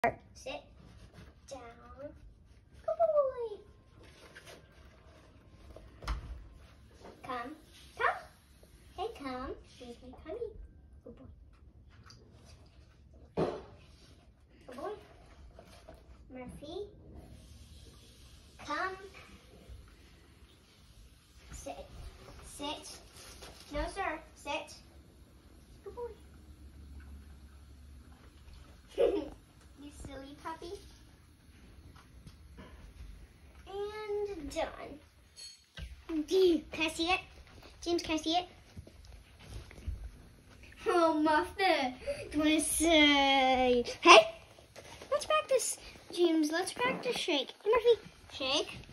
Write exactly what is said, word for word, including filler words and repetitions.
Sit down. Good boy. Come. Come. Hey, come. Here's my tummy. Good boy. Good boy. Murphy. Come. Sit. Sit. No, sir. Sit. Good boy. You silly puppy. And done. Can I see it? James, can I see it? Oh, Muffin. Do you want to say? Hey, let's practice, James. Let's practice shake. Murphy, shake.